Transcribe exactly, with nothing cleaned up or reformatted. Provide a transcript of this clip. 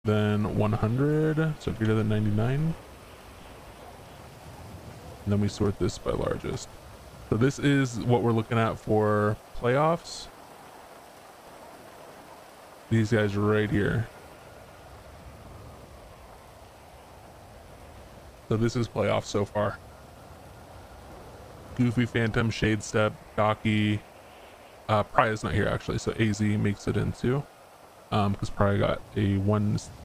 then one hundred, so greater than ninety-nine. And then we sort this by largest. So this is what we're looking at for playoffs. These guys right here. So this is playoff so far. Goofy, Phantom, Shade Step, Jockey. Uh, Pry is not here actually, so A Z makes it into. Um, because Pry got a one